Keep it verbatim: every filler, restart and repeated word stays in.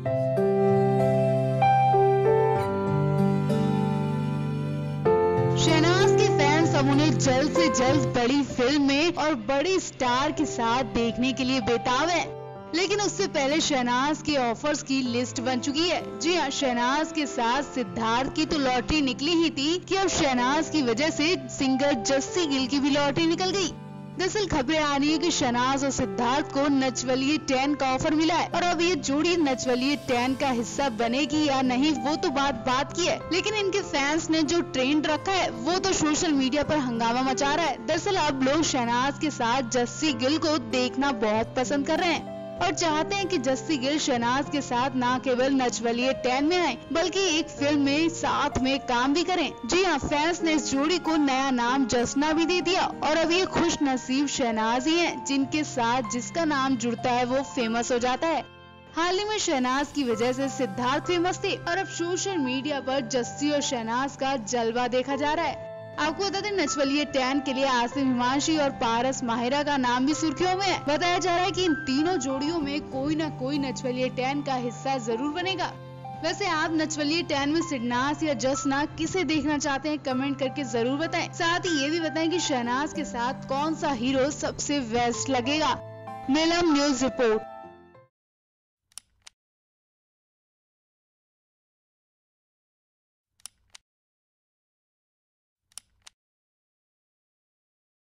शहनाज के फैंस अब उन्हें जल्द से जल्द बड़ी फिल्म में और बड़ी स्टार के साथ देखने के लिए बेताब है, लेकिन उससे पहले शहनाज के ऑफर्स की लिस्ट बन चुकी है। जी हाँ, शहनाज के साथ सिद्धार्थ की तो लॉटरी निकली ही थी कि अब शहनाज की वजह से सिंगर जस्सी गिल की भी लॉटरी निकल गई। दरअसल खबरें आ रही है कि शहनाज और सिद्धार्थ को नचवलिए टेन का ऑफर मिला है और अब ये जोड़ी नचवलिए टेन का हिस्सा बनेगी या नहीं वो तो बात बात की है, लेकिन इनके फैंस ने जो ट्रेंड रखा है वो तो सोशल मीडिया पर हंगामा मचा रहा है। दरअसल अब लोग शहनाज के साथ जस्सी गिल को देखना बहुत पसंद कर रहे हैं और चाहते हैं कि जस्सी गिल शहनाज के साथ न केवल नचवलिए टेन में आए बल्कि एक फिल्म में साथ में काम भी करें। जी हाँ, फैंस ने इस जोड़ी को नया नाम जसना भी दे दिया और अब ये खुश नसीब शहनाज ही हैं जिनके साथ जिसका नाम जुड़ता है वो फेमस हो जाता है। हाल ही में शहनाज की वजह से सिद्धार्थ फेमस थे और अब सोशल मीडिया पर जस्सी और शहनाज का जलवा देखा जा रहा है। आपको बता दें, नचवलिए टेन के लिए आसिफ हिमांशी और पारस माहिरा का नाम भी सुर्खियों में है। बताया जा रहा है कि इन तीनों जोड़ियों में कोई ना कोई नचवलिए टेन का हिस्सा जरूर बनेगा। वैसे आप नचवलिए टेन में सिडनाज या जसना किसे देखना चाहते हैं कमेंट करके जरूर बताएं। साथ ही ये भी बताएं कि शहनाज के साथ कौन सा हीरो सबसे बेस्ट लगेगा। Neelam news report.